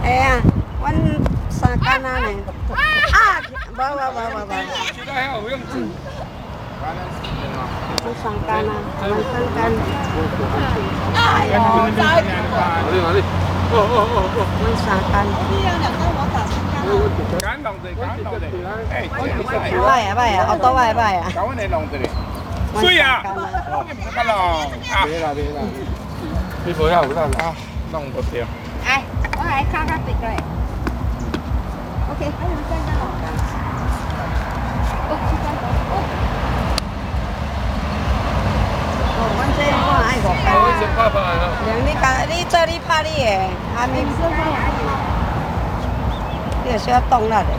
哎呀，阮三干啊呢？啊，无。 其他还有用子。 阮三干啊，阮三干。 哎呦，哪里？ 阮三干。 敢弄者，哎， 歹啊，好多歹啊。 搞阮来弄者咧。水啊！不弄啊！别啦，你不要啊，弄不掉。 哎，我来卡卡别个。OK，还有三个咯。 阮这我爱5干。 我先拍拍啊。 你做你拍你的，啊你。你就需要动力的。